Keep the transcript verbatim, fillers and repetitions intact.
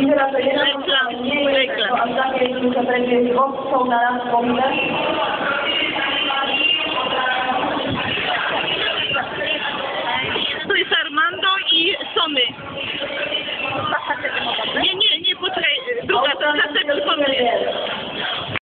Teraz to jedna nie jest to aż takie, że będzie są na raz pomysł.